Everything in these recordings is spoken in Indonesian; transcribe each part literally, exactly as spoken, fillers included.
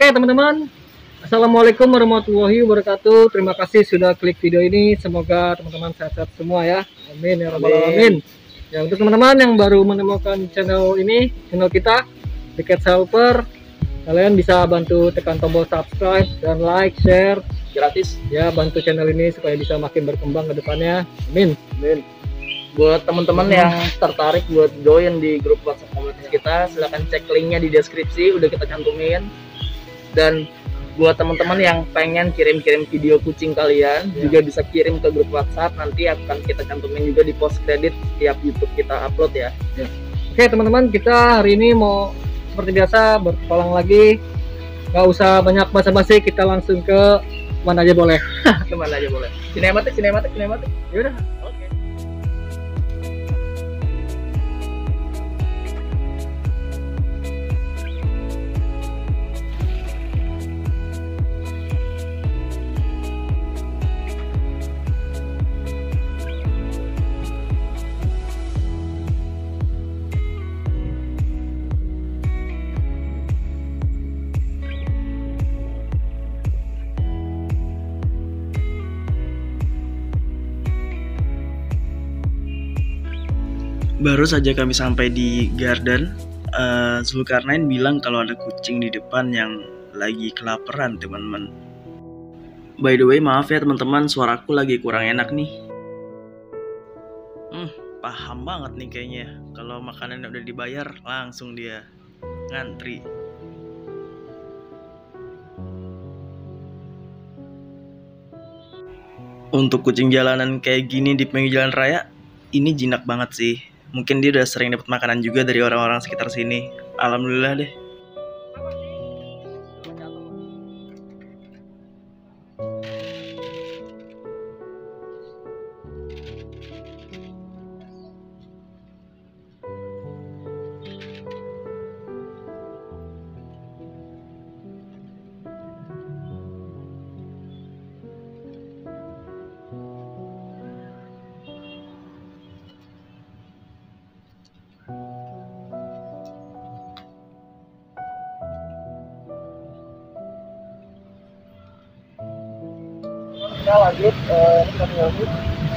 teman-teman, assalamualaikum warahmatullahi wabarakatuh. Terima kasih sudah klik video ini. Semoga teman-teman sehat-sehat semua ya. Amin ya rabbal alamin. Ya, untuk teman-teman yang baru menemukan channel ini, channel kita The Cat Helper, kalian bisa bantu tekan tombol subscribe dan like, share gratis ya, bantu channel ini supaya bisa makin berkembang ke depannya. Amin. Amin. Buat teman-teman yang tertarik buat join di grup WhatsApp komunitas kita, silahkan cek linknya di deskripsi, udah kita cantumin. Dan buat teman-teman yang pengen kirim-kirim video kucing kalian, ya, juga bisa kirim ke grup WhatsApp, nanti akan kita cantumin juga di post credit setiap YouTube kita upload ya. Ya. Oke teman-teman, kita hari ini mau seperti biasa berpetualang lagi, nggak usah banyak basa-basi, kita langsung ke mana aja boleh. Kemana aja boleh. Sinematik, sinematik, sinematik. Yaudah. Oke. Baru saja kami sampai di garden. uh, Zulkarnain bilang kalau ada kucing di depan yang lagi kelaparan teman-teman. By the way, maaf ya teman-teman, suaraku lagi kurang enak nih. Hmm, paham banget nih kayaknya. Kalau makanan udah dibayar, langsung dia ngantri. Untuk kucing jalanan kayak gini di pinggir jalan raya, ini jinak banget sih. Mungkin dia udah sering dapat makanan juga dari orang-orang sekitar sini. Alhamdulillah deh. Kita lanjut, uh, kita lanjut.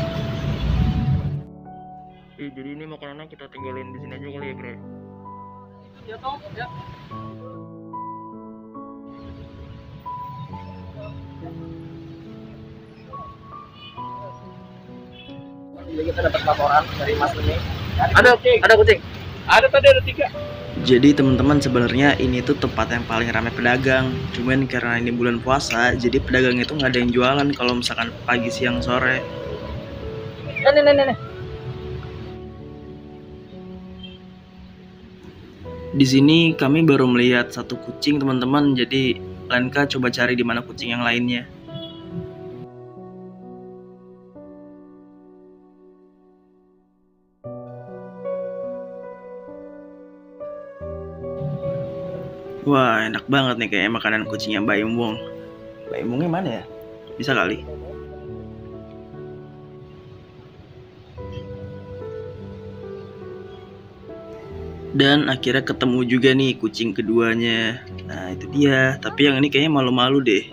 Eh, jadi ini makanannya kita tinggalin di sini aja kali ya, Bre. Ya toh, ya. Jadi kita dapat laporan dari Mas ini. Ada kucing, ada kucing. Ada tadi ada tiga. Jadi teman-teman, sebenarnya ini tuh tempat yang paling ramai pedagang. Cuman karena ini bulan puasa, jadi pedagang itu nggak ada yang jualan kalau misalkan pagi, siang, sore. Nih nih nih nih. Di sini kami baru melihat satu kucing teman-teman. Jadi Lenka coba cari di mana kucing yang lainnya. Wah, enak banget nih kayak makanan kucingnya Mbak Imbong. Mbak Imbongnya mana ya? Bisa kali. Dan akhirnya ketemu juga nih kucing keduanya. Nah itu dia. Tapi yang ini kayaknya malu-malu deh.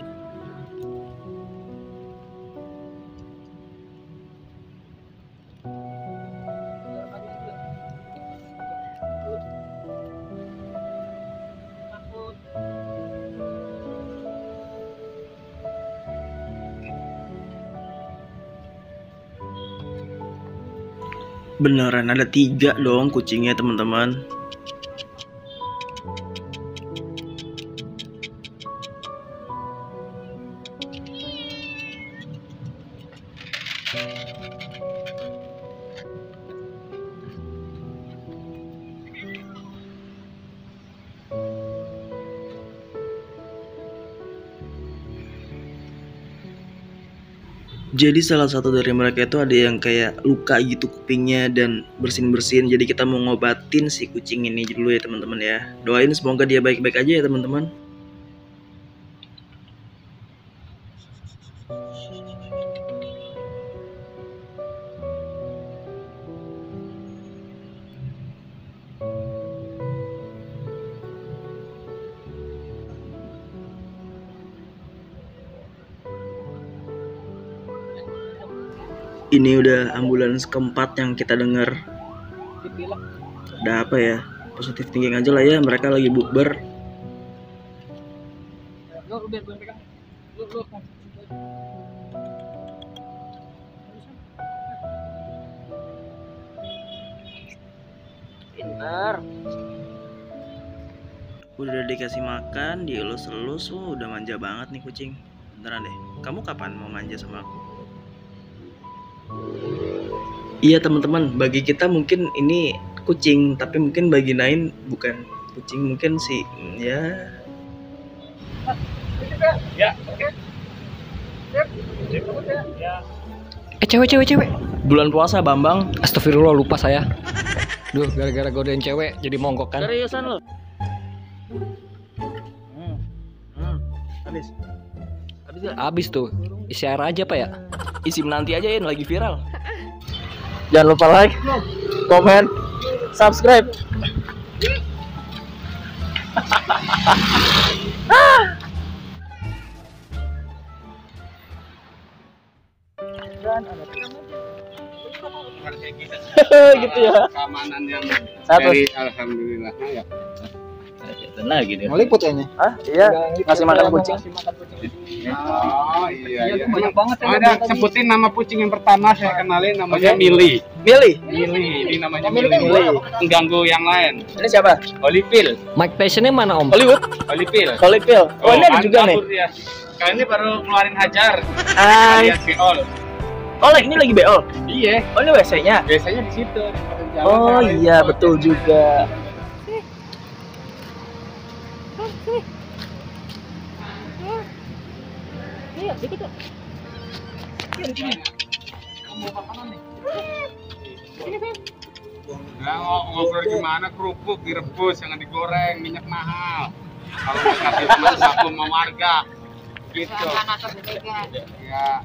Beneran ada tiga dong kucingnya teman-teman. Jadi salah satu dari mereka itu ada yang kayak luka gitu kupingnya dan bersin-bersin. Jadi kita mau ngobatin si kucing ini dulu ya teman-teman ya. Doain semoga dia baik-baik aja ya teman-teman. Ini udah ambulans keempat yang kita dengar. Udah apa ya? Positif thinking aja lah ya, mereka lagi bukber. Pintar. Udah dikasih makan, dielus-elus, oh, udah manja banget nih kucing. Beneran deh, kamu kapan mau manja sama aku? Iya teman-teman, bagi kita mungkin ini kucing, tapi mungkin bagi Nain bukan kucing, mungkin sih ya. Ya. Eh cewek cewek cewek. Bulan puasa Bambang. Astagfirullah, lupa saya. Duh, gara-gara godain cewek jadi monggok kan. Seriusan lo? Hmm. Hmm. Habis. Habis gak? Abis tuh. Isi air aja Pak ya. Isi nanti aja ya, lagi viral. Jangan lupa like, komen, subscribe. Gitu ya. Keamanan yang Satu. dari alhamdulillah ya. Lagi dia. Ngeliput ya nih. Hah? Iya. Ngasih makan kucing. Oh iya iya. Banyak banget Oh, ada sebutin nama kucing yang pertama saya kenalin namanya Oke. Mili. Milih. Mili, ini namanya Mili Mili. kan Mengganggu yang lain. Ini siapa? Olipil. Mike Tysonnya mana Om? Hollywood. Olipil. Hollypil. Oh, ini ada kan juga nih. kabur dia. Kali ini baru ngeluarin hajar. Hai. Alias Beol. Oh, ini lagi B O. Iya, Oh, ini W C-nya. biasanya di situ. di pinggir jalan, Oh saya iya, lihat. betul juga. Nah, ngo- ngobrol gimana kerupuk direbus jangan digoreng, minyak mahal. Kalau mau kasih cuma satu sama warga. Gitu. Ya.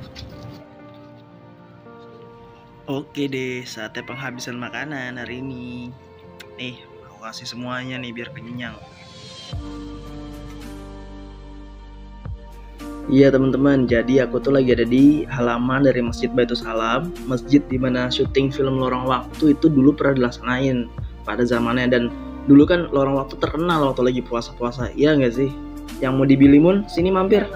Oke deh, saatnya penghabisan makanan hari ini. Nih, aku kasih semuanya nih biar kenyang. Iya teman-teman, jadi aku tuh lagi ada di halaman dari Masjid Baitul Salam, masjid di mana syuting film Lorong Waktu itu dulu pernah dilaksanain pada zamannya, dan dulu kan Lorong Waktu terkenal waktu lagi puasa-puasa, iya nggak sih? Yang mau dibeli Mun, sini mampir.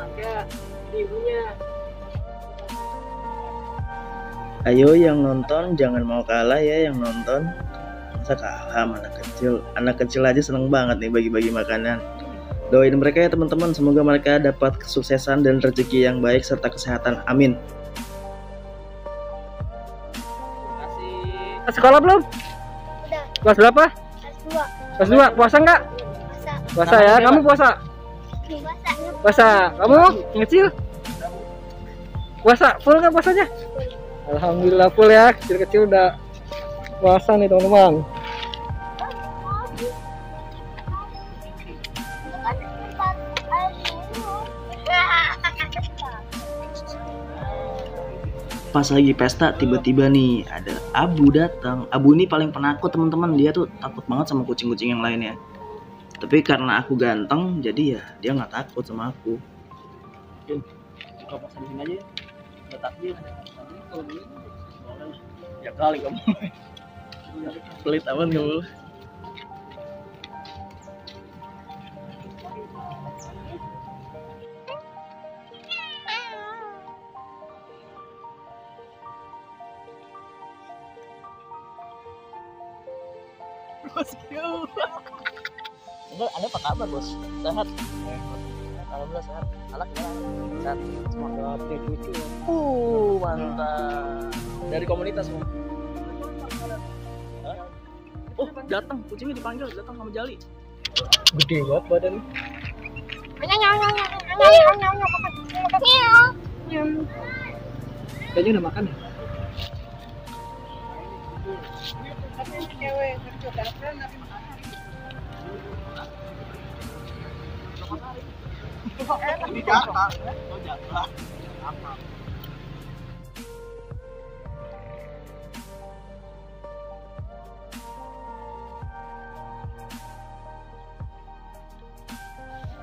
Ayo yang nonton jangan mau kalah ya, yang nonton. Masa kalah sama anak kecil? Anak kecil aja seneng banget nih bagi-bagi makanan. Doain mereka ya teman-teman, semoga mereka dapat kesuksesan dan rezeki yang baik serta kesehatan. Amin. Sekolah belum? Udah, Kelas berapa? kelas dua. Kelas dua. Puasa nggak? Puasa. Puasa ya. Kamu puasa? Puasa. Puasa. Kamu yang kecil? Puasa. Full nggak puasanya? Alhamdulillah full ya. Kecil-kecil udah puasa nih teman-teman. Pas lagi pesta tiba-tiba nih ada Abu datang. Abu ini paling penakut teman-teman, dia tuh takut banget sama kucing-kucing yang lainnya. Tapi karena aku ganteng jadi ya dia nggak takut sama aku. Buka pas di sini aja. Udah takjil. Ya kali kamu. Pelit aman kamu. Bosku. Enggak, Anda apa kabar, Bos? Sehat? Alhamdulillah sehat. Anak gimana? Sehat. Semoga update lucu. Uh, mantap. Dari komunitas, Bang. Hah? Oh, datang. Kucingnya dipanggil, datang sama Jali. Gede banget badannya. Kayaknya udah makan ya? Ini jatah. Oh, jatah. Apa?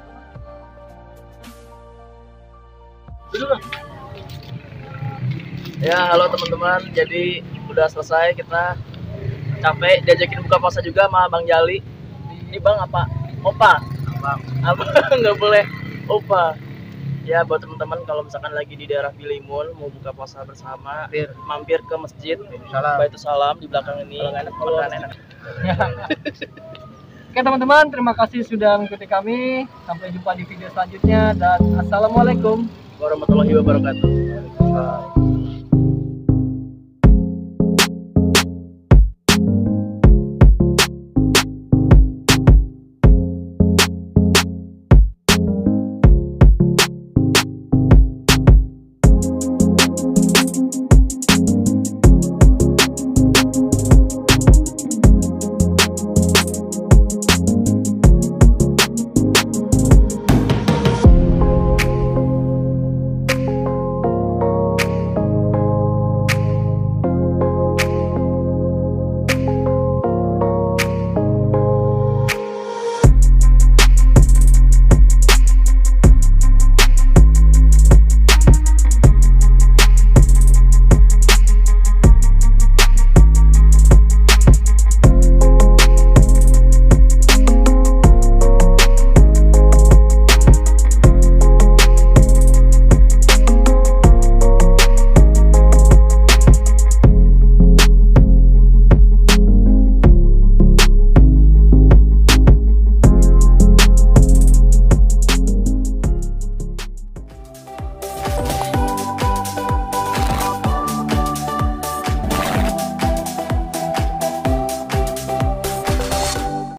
Dulu lah. Ya, halo teman-teman. Jadi udah selesai, kita capek diajakin buka puasa juga sama Bang Jali. Ini Bang apa? Opa. Abang. Abang nggak boleh Opa. Ya, buat teman-teman kalau misalkan lagi di daerah Bilimun mau buka puasa bersama, mampir, mampir ke masjid Baitul Salam di belakang ini. Kalau enak, kalau enak. Oke teman-teman, terima kasih sudah mengikuti kami. Sampai jumpa di video selanjutnya dan assalamualaikum warahmatullahi wabarakatuh.